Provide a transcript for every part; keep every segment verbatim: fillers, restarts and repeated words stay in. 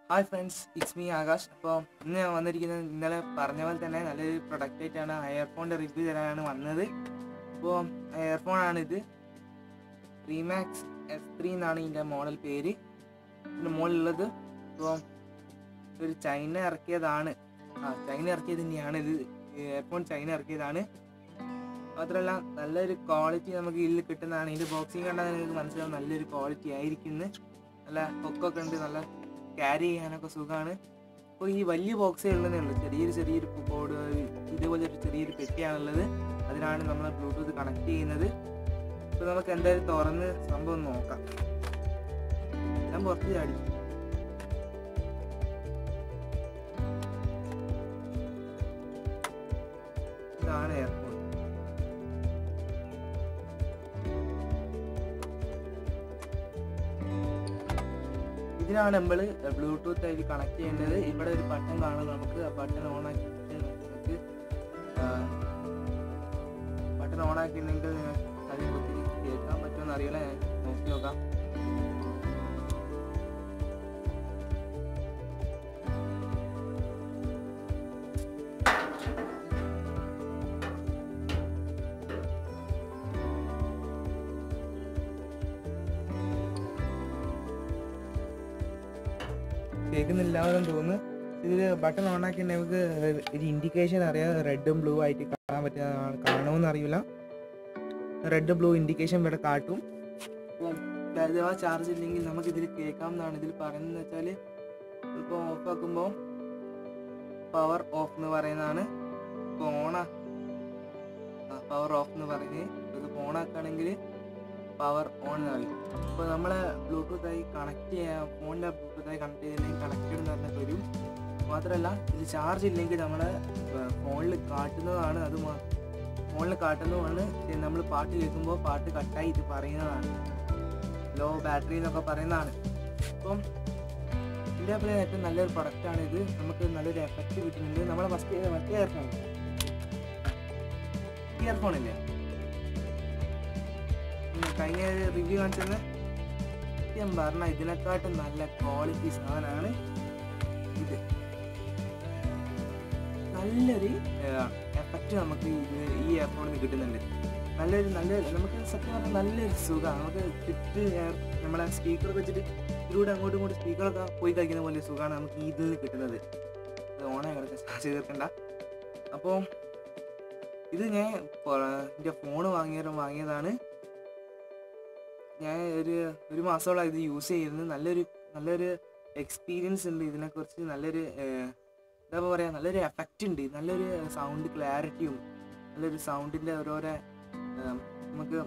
Hi friends, it's me Akash. അപ്പോൾ ഇന്ന് ഞാൻ വന്നിരിക്കുന്നത് ഇന്നലെ പറഞ്ഞ പോലെ തന്നെ നല്ലൊരു പ്രൊഡക്റ്റ് ആയിട്ടാണ്. എയർഫോണിൻ്റെ റിവ്യൂ തരാനാണ് വന്നത്. അപ്പോൾ എയർഫോണാണിത്. റീമാക്സ് എസ് ത്രീ എന്നാണ് ഇതിൻ്റെ മോഡൽ പേര്. ഇതിൻ്റെ മുകളിലുള്ളത് ഇപ്പോൾ ഒരു ചൈന ഇറക്കിയതാണ്. ആ ചൈന ഇറക്കിയത് തന്നെയാണ് ഇത്. എയർഫോൺ ചൈന ഇറക്കിയതാണ്. മാത്രമല്ല നല്ലൊരു ക്വാളിറ്റി നമുക്ക് ഇതിൽ കിട്ടുന്നതാണ്. ഇതിൻ്റെ ബോക്സിങ് കണ്ടാൽ നിങ്ങൾക്ക് മനസ്സിലാവും നല്ലൊരു ക്വാളിറ്റി ആയിരിക്കുന്നു. നല്ല പൊക്കൊക്കെ ഉണ്ട്, നല്ല ക്യാരി ചെയ്യാനൊക്കെ സുഖമാണ്. അപ്പോൾ ഈ വലിയ ബോക്സേ ഉള്ളതേ ഉള്ളൂ. ചെറിയൊരു ചെറിയൊരു ബോർഡ്, ഇതേപോലെ ഒരു ചെറിയൊരു പെട്ടിയാണുള്ളത്. അതിനാണ് നമ്മൾ ബ്ലൂടൂത്ത് കണക്ട് ചെയ്യുന്നത്. അപ്പോൾ നമുക്ക് എന്തായാലും തുറന്ന് സംഭവം നോക്കാം. ഞാൻ പുറത്ത് ചാടി. ഇതാണ് എയർഫോൺ. ഇതിനാണ് നമ്മൾ ബ്ലൂടൂത്ത് ആയിട്ട് കണക്ട് ചെയ്യേണ്ടത്. ഇവിടെ ഒരു ബട്ടൺ കാണും. നമുക്ക് ആ ബട്ടൺ ഓൺ ആക്കിയിട്ട് നമുക്ക് ബട്ടൺ ഓൺ ആക്കിയിട്ടുണ്ടെങ്കിൽ അതിനെ കുറിച്ച് കേൾക്കാൻ പറ്റുമെന്ന് അറിയില്ല. ഞാൻ നോക്കി നോക്കാം. കേൾക്കുന്നില്ലാവരെന്ന് തോന്നുന്നു. ഇതിൽ ബട്ടൺ ഓൺ ആക്കി നമുക്ക് ഒരു ഇൻഡിക്കേഷൻ അറിയാം. റെഡും ബ്ലൂ ആയിട്ട് കാണാൻ പറ്റുന്ന കാണുമെന്ന് അറിയില്ല. റെഡ് ബ്ലൂ ഇൻഡിക്കേഷൻ ഇവിടെ കാട്ടും. അപ്പം അഥവാ ചാർജ് ഇല്ലെങ്കിൽ നമുക്കിതിൽ കേൾക്കാമെന്നാണ് ഇതിൽ പറയുന്നത്. വെച്ചാൽ ഇപ്പോൾ ഓഫ് ആക്കുമ്പോൾ പവർ ഓഫ് എന്ന് പറയുന്നതാണ്. ഇപ്പോൾ ഓണാ പവർ ഓഫ് എന്ന് പറയുന്നത്. ഇതിപ്പോൾ ഓൺ ആക്കുകയാണെങ്കിൽ പവർ ഓൺ ആയി. അപ്പോൾ നമ്മളെ ബ്ലൂടൂത്തായി കണക്ട് ചെയ്യാൻ ഫോണിൻ്റെ ബ്ലൂടൂത്തായി കണക്ട് ചെയ്തില്ലെങ്കിൽ കണക്റ്റഡ് എന്ന് പറഞ്ഞിട്ട് വരും. മാത്രമല്ല ഇത് ചാർജ് ഇല്ലെങ്കിൽ നമ്മളെ ഫോണിൽ കാട്ടുന്നതാണ്. അത് ഫോണിൽ കാട്ടുന്നതാണ്. നമ്മൾ പാട്ട് കേൾക്കുമ്പോൾ പാട്ട് കട്ടായി ഇത് പറയുന്നതാണ്. ലോ ബാറ്ററി എന്നൊക്കെ പറയുന്നതാണ്. അപ്പം ഇതിൻ്റെ അപ്പോൾ ഏറ്റവും നല്ലൊരു പ്രൊഡക്റ്റാണ് ഇത്. നമുക്ക് നല്ലൊരു എഫക്റ്റ് കിട്ടുന്നുണ്ട്. നമ്മളെ ഫസ്റ്റ് മറ്റേ ഇയർഫോൺ ഇയർഫോണില്ലേ കഴിഞ്ഞ റിവ്യൂ കാണിച്ചത് ഞാൻ പറഞ്ഞ ഇതിനെക്കാട്ടും നല്ല ക്വാളിറ്റി സാധനമാണ് ഇത്. നല്ലൊരു എഫക്റ്റ് നമുക്ക് ഇത് ഈ ഇയർഫോണിൽ നിന്ന് കിട്ടുന്നുണ്ട്. നല്ലൊരു നല്ല നമുക്ക് സത്യം പറഞ്ഞാൽ നല്ലൊരു സുഖമാണ്. നമുക്ക് ചുറ്റ് നമ്മളെ സ്പീക്കറൊക്കെ വെച്ചിട്ട് ഇതിലൂടെ അങ്ങോട്ടും ഇങ്ങോട്ടും സ്പീക്കറൊക്കെ പോയി കഴിക്കുന്ന പോലെ സുഖമാണ് നമുക്ക് ഇതിൽ നിന്ന് കിട്ടുന്നത്. ഇത് ഓണായി കിടക്കാൻ ചാർജ് തീർക്കണ്ട. അപ്പോൾ ഇത് ഞാൻ എൻ്റെ ഫോണ് വാങ്ങിയ വാങ്ങിയതാണ്. ഞാൻ ഒരു ഒരു മാസത്തോളം ഇത് യൂസ് ചെയ്യുന്നത്. നല്ലൊരു നല്ലൊരു എക്സ്പീരിയൻസ് ഉണ്ട് ഇതിനെക്കുറിച്ച്. നല്ലൊരു എന്താ പറയുക, നല്ലൊരു എഫക്റ്റ് ഉണ്ട്. നല്ലൊരു സൗണ്ട് ക്ലാരിറ്റിയും നല്ലൊരു സൗണ്ടിൻ്റെ ഓരോരോ നമുക്ക്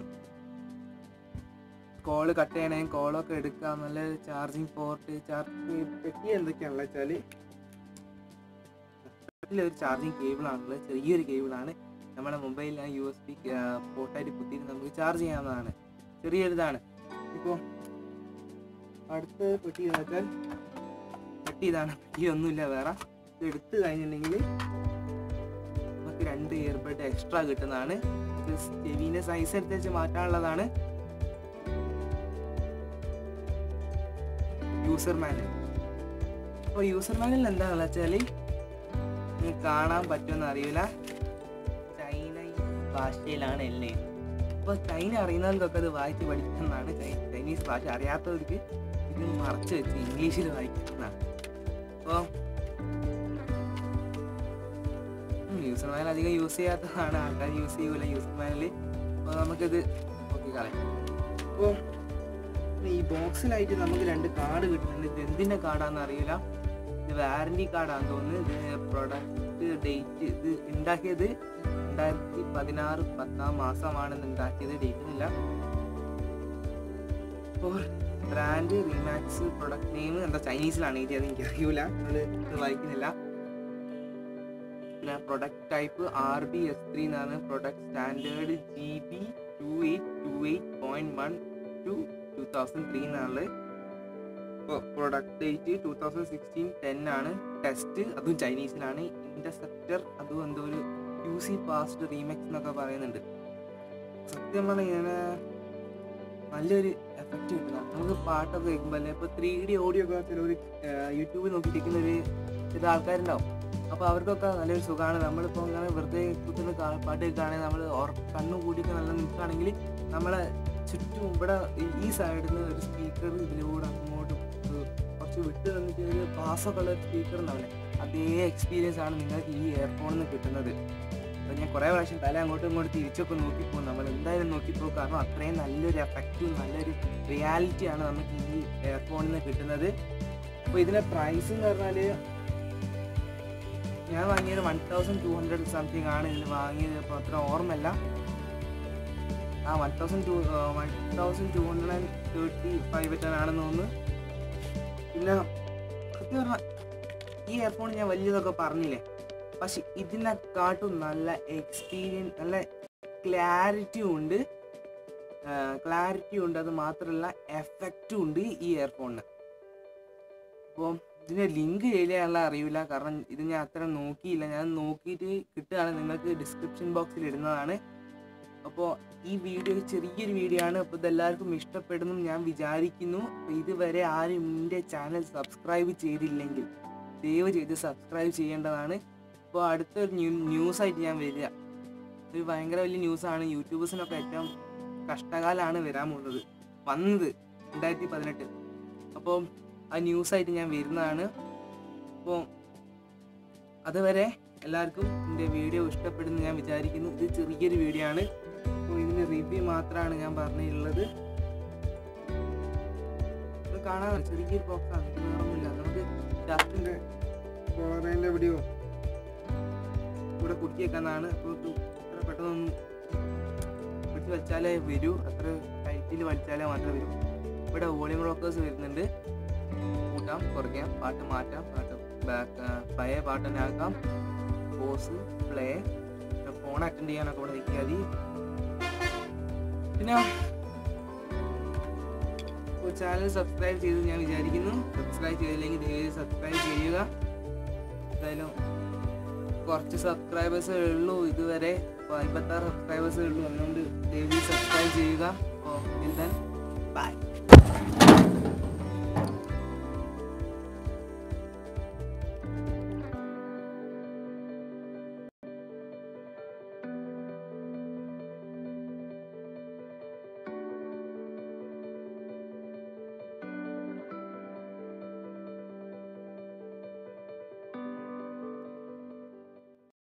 കോള് കട്ട് ചെയ്യണമെങ്കിൽ കോളൊക്കെ എടുക്കാം. നല്ലൊരു ചാർജിങ് പോർട്ട്, ചാർജ് പെട്ടി എന്തൊക്കെയാണെന്ന് വെച്ചാൽ ഒരു ചാർജിങ് കേബിളാണുള്ളത്. ചെറിയൊരു കേബിളാണ്. നമ്മുടെ മൊബൈലിൽ യു എസ് ബി പോർട്ടായിട്ട് കുത്തിയിട്ട് നമുക്ക് ചാർജ് ചെയ്യാവുന്നതാണ്. ചെറിയൊരിതാണ്. ഇപ്പോൾ അടുത്ത പെട്ടി എന്ന് വെച്ചാൽ പെട്ടി ഇതാണ്. പെട്ടി ഒന്നുമില്ല വേറെ. ഇത് എടുത്ത് കഴിഞ്ഞിട്ടുണ്ടെങ്കിൽ നമുക്ക് രണ്ട് ഇയർബഡ് എക്സ്ട്രാ കിട്ടുന്നതാണ്. ഇത് ചെവിൻ്റെ സൈസ് അനുസരിച്ച് മാറ്റാനുള്ളതാണ്. User manual. അപ്പോൾ യൂസർ മാനുവൽ എന്താണെന്ന് വെച്ചാൽ നിങ്ങൾക്ക് കാണാൻ പറ്റുമെന്ന് അറിയില്ല. ചൈനീസ് ഭാഷയിലാണ് എല്ലാം. അപ്പോൾ ചൈന അറിയുന്നവർക്കൊക്കെ അത് വായിച്ച് പഠിക്കുന്നതാണ്. ചൈനീസ് ഭാഷ അറിയാത്തവർക്ക് ഇത് മറച്ച് വെച്ച് ഇംഗ്ലീഷിൽ വായിക്കുന്നതാണ്. അപ്പോൾ യൂസർ മാനുവൽ അധികം യൂസ് ചെയ്യാത്തതാണ്. ആൾക്കാർ യൂസ് ചെയ്യൂല യൂസർ മാനുവൽ. അപ്പോൾ നമുക്കിത് നോക്കി കളയാം. അപ്പോൾ ഈ ബോക്സിലായിട്ട് നമുക്ക് രണ്ട് കാർഡ് കിട്ടുന്നുണ്ട്. ഇത് എന്തിൻ്റെ കാർഡാണെന്ന് അറിയില്ല. ഇത് വാറൻറ്റി കാർഡാണെന്ന് തോന്നുന്നു. ഇത് പ്രൊഡക്റ്റ് ഡേറ്റ് ഇത് ഉണ്ടാക്കിയത് രണ്ടായിരത്തി പതിനാറ് പത്താം മാസമാണെന്ന് ഉണ്ടാക്കിയത്. ഡേറ്റിനില്ല. അപ്പോൾ ബ്രാൻഡ് റീമാക്സ്, പ്രൊഡക്റ്റ് നെയിം എന്താ ചൈനീസിലാണ് എഴുതി. അത് എനിക്ക് അറിയില്ല, നമ്മൾ ഇത് വായിക്കുന്നില്ല. പിന്നെ product type R B S three എന്നാണ്. Product standard G B two eight two eight point one two two thousand three എന്നാണ്. ഇപ്പോൾ product date two thousand sixteen ten ആണ്. ടെസ്റ്റ് അതും ചൈനീസിലാണ്. ഇൻ്റർസെപ്റ്റർ അതും എന്തോ ഒരു യു സി പാസ്റ്റ് റീമാക്സ് എന്നൊക്കെ പറയുന്നുണ്ട്. സത്യം പറഞ്ഞാൽ ഇങ്ങനെ നല്ലൊരു എഫക്റ്റ് കിട്ടുക. നമുക്ക് പാട്ടൊക്കെ കേൾക്കുമ്പോൾ അല്ലെ ഇപ്പോൾ ത്രീ ഡി ഓഡിയോ ഒക്കെ ചിലവർ യൂട്യൂബിൽ നോക്കിയിരിക്കുന്ന ഒരു ചില ആൾക്കാരുണ്ടാവും. അപ്പോൾ അവർക്കൊക്കെ നല്ലൊരു സുഖമാണ്. നമ്മളിപ്പോൾ അങ്ങനെ വെറുതെ കുത്തുന്ന പാട്ട് കേൾക്കുകയാണെങ്കിൽ നമ്മൾ കണ്ണു കൂടിയൊക്കെ നല്ല നിൽക്കുകയാണെങ്കിൽ നമ്മളെ ചുറ്റും ഇവിടെ ഈ സൈഡിൽ നിന്ന് ഒരു സ്പീക്കർ ഇതിലൂടെ അങ്ങോട്ടും കുറച്ച് വിട്ട് തന്നിട്ട് ഒരു ബാസൊക്കെ ഉള്ള ഒരു സ്പീക്കർ ഉണ്ടാവില്ലേ, അതേ എക്സ്പീരിയൻസ് ആണ് നിങ്ങൾക്ക് ഈ ഇയർഫോണിൽ നിന്ന് കിട്ടുന്നത്. അപ്പോൾ ഞാൻ കുറേ പ്രാവശ്യം തല അങ്ങോട്ടും ഇങ്ങോട്ടും തിരിച്ചൊക്കെ നോക്കിപ്പോകും, നമ്മൾ എന്തായാലും നോക്കിപ്പോകും. കാരണം അത്രയും നല്ലൊരു എഫക്റ്റും നല്ലൊരു റിയാലിറ്റിയാണ് നമുക്ക് ഈ ഇയർഫോണിൽ നിന്ന് കിട്ടുന്നത്. അപ്പോൾ ഇതിൻ്റെ പ്രൈസ് എന്ന് പറഞ്ഞാൽ ഞാൻ വാങ്ങിയത് one thousand two hundred something ആണ് ഇതിൽ വാങ്ങിയത്. അപ്പോൾ അത്ര ഓർമ്മല്ല. ആ one thousand two one thousand two hundred and thirty five എറ്റാണെന്ന് തോന്നുന്നു. പിന്നെ സത്യം പറഞ്ഞാൽ ഈ ഇയർഫോൺ ഞാൻ വലിയതൊക്കെ പറഞ്ഞില്ലേ, പക്ഷെ ഇതിനെക്കാട്ടും നല്ല എക്സ്പീരിയൻസ്, നല്ല ക്ലാരിറ്റി ഉണ്ട് ക്ലാരിറ്റി ഉണ്ട് അത് മാത്രമല്ല എഫക്റ്റും ഉണ്ട് ഈ ഇയർഫോണിന്. അപ്പോൾ ഇതിൻ്റെ ലിങ്ക് ചെയ്യാനുള്ള അറിയില്ല, കാരണം ഇത് ഞാൻ അത്ര നോക്കിയില്ല. ഞാൻ നോക്കിയിട്ട് കിട്ടുകയാണെങ്കിൽ നിങ്ങൾക്ക് ഡിസ്ക്രിപ്ഷൻ ബോക്സിൽ ഇടുന്നതാണ്. അപ്പോൾ ഈ വീഡിയോ ചെറിയൊരു വീഡിയോ ആണ്. അപ്പോൾ ഇതെല്ലാവർക്കും ഇഷ്ടപ്പെടുന്നു ഞാൻ വിചാരിക്കുന്നു. അപ്പോൾ ഇതുവരെ ആരും എൻ്റെ ചാനൽ സബ്സ്ക്രൈബ് ചെയ്തില്ലെങ്കിൽ ദയവ് ചെയ്ത് സബ്സ്ക്രൈബ് ചെയ്യേണ്ടതാണ്. അപ്പോൾ അടുത്തൊരു ന്യൂ ന്യൂസായിട്ട് ഞാൻ വരിക. ഒരു ഭയങ്കര വലിയ ന്യൂസാണ്. യൂട്യൂബേഴ്സിനൊക്കെ ഏറ്റവും കഷ്ടകാലമാണ് വരാൻ പോകുന്നത് വന്നത് രണ്ടായിരത്തി പതിനെട്ട്. അപ്പോൾ ആ ന്യൂസായിട്ട് ഞാൻ വരുന്നതാണ്. അപ്പോൾ അതുവരെ എല്ലാവർക്കും എൻ്റെ വീഡിയോ ഇഷ്ടപ്പെടുന്നു ഞാൻ വിചാരിക്കുന്നു. ഇത് ചെറിയൊരു വീഡിയോ ആണ്. അപ്പോൾ ഇതിൻ്റെ റിവ്യൂ മാത്രമാണ് ഞാൻ പറഞ്ഞിട്ടുള്ളത്. ഇത് കാണാൻ ചെറിയൊരു ബോക്സാണ്, വേറൊന്നുമില്ല. നമുക്ക് ജാസ്റ്റിൻ്റെ കോളറേൻ്റെ വീഡിയോ കൂടെ കുടുക്കി വെക്കാന്നാണ്. അപ്പോൾ അത്ര പെട്ടെന്നൊന്നും പിടിച്ച് വലിച്ചാലേ വരൂ, അത്ര ടൈറ്റിൽ വലിച്ചാലേ മാത്രമേ വരൂ. ഇവിടെ വോളിയം റോക്കേഴ്സ് വരുന്നുണ്ട്, കൂട്ടാം കുറയ്ക്കാം, പാട്ട് മാറ്റാം, പാട്ട് ബാക്ക് പഴയ പാട്ട് തന്നെ ആക്കാം, പോസ് പ്ലേ, ഫോൺ അറ്റൻഡ് ചെയ്യാനൊക്കെ ഇവിടെ നിൽക്കുക മതി. പിന്നെ ചാനൽ സബ്സ്ക്രൈബ് ചെയ്ത് ഞാൻ വിചാരിക്കുന്നു. സബ്സ്ക്രൈബ് ചെയ്തില്ലെങ്കിൽ ദയവായി സബ്സ്ക്രൈബ് ചെയ്യുക. എന്തായാലും കുറച്ച് സബ്സ്ക്രൈബേഴ്സേ ഉള്ളൂ ഇതുവരെ, ഇപ്പോൾ അമ്പത്താറ് സബ്സ്ക്രൈബേഴ്സേ ഉള്ളൂ. അതുകൊണ്ട് ദയവായി സബ്സ്ക്രൈബ് ചെയ്യുക. അപ്പോൾ ബൈ.